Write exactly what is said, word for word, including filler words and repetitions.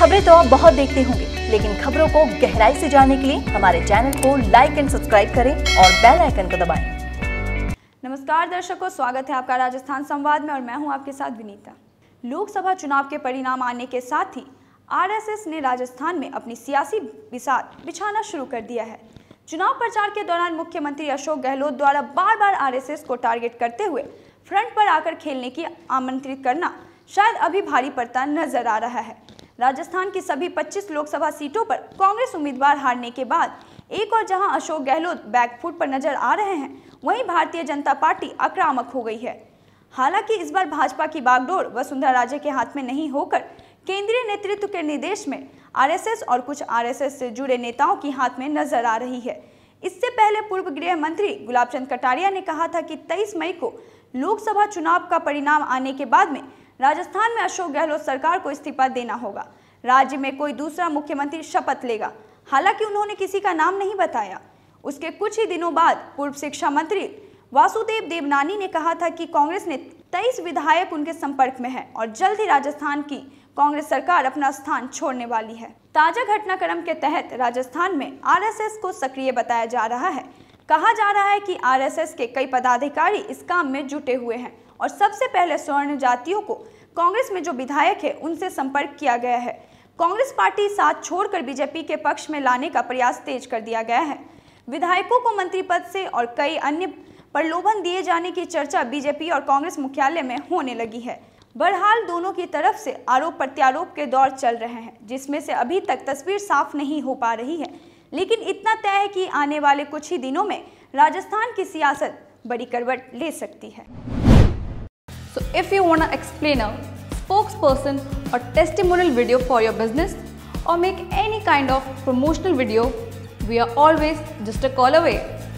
खबरें तो आप बहुत देखते होंगे, लेकिन खबरों को गहराई से जानने के लिए हमारे चैनल को लाइक एंड सब्सक्राइब करें और बेल आइकन को दबाएं। नमस्कार दर्शकों, स्वागत है आपका राजस्थान संवाद में और मैं हूं आपके साथ विनीता। लोकसभा चुनाव के परिणाम आने के साथ ही आरएसएस ने राजस्थान में अपनी सियासी बिसात बिछाना शुरू कर दिया है। चुनाव प्रचार के दौरान मुख्यमंत्री अशोक गहलोत द्वारा बार बार आरएसएस को टारगेट करते हुए फ्रंट पर आकर खेलने की आमंत्रित करना शायद अभी भारी पड़ता नजर आ रहा है। राजस्थान की सभी पच्चीस लोकसभा सीटों पर कांग्रेस उम्मीदवार हारने के बाद एक और जहां अशोक गहलोत बैकफुट पर नजर आ रहे हैं, वहीं भारतीय जनता पार्टी आक्रामक हो गई है। हालांकि इस बार भाजपा की बागडोर वसुंधरा राजे के हाथ में नहीं होकर केंद्रीय नेतृत्व के निर्देश में आरएसएस और कुछ आरएसएस से जुड़े नेताओं की हाथ में नजर आ रही है। इससे पहले पूर्व गृह मंत्री गुलाब चंद कटारिया ने कहा था कि तेईस मई को लोकसभा चुनाव का परिणाम आने के बाद में राजस्थान में अशोक गहलोत सरकार को इस्तीफा देना होगा। राज्य में कोई दूसरा मुख्यमंत्री शपथ लेगा। हालांकि उन्होंने किसी का नाम नहीं बताया। उसके कुछ ही दिनों बाद पूर्व शिक्षा मंत्री वासुदेव देवनानी ने कहा था कि कांग्रेस ने तेईस विधायक उनके संपर्क में है और जल्द ही राजस्थान की कांग्रेस सरकार अपना स्थान छोड़ने वाली है। ताजा घटनाक्रम के तहत राजस्थान में आरएसएस को सक्रिय बताया जा रहा है। कहा जा रहा है कि आरएसएस के कई पदाधिकारी इस काम में जुटे हुए हैं और सबसे पहले स्वर्ण जातियों को कांग्रेस में जो विधायक है उनसे संपर्क किया गया है। कांग्रेस पार्टी साथ छोड़कर बीजेपी के पक्ष में लाने का प्रयास तेज कर दिया गया है। विधायकों को मंत्री पद से और कई अन्य प्रलोभन दिए जाने की चर्चा बीजेपी और कांग्रेस मुख्यालय में होने लगी है। बहरहाल दोनों की तरफ से आरोप प्रत्यारोप के दौर चल रहे हैं, जिसमें से अभी तक तस्वीर साफ नहीं हो पा रही है। लेकिन इतना तय है कि आने वाले कुछ ही दिनों में राजस्थान की सियासत बड़ी करवट ले सकती है। So if you want to explain a spokesperson or testimonial video for your business or make any kind of promotional video, we are always just a call away.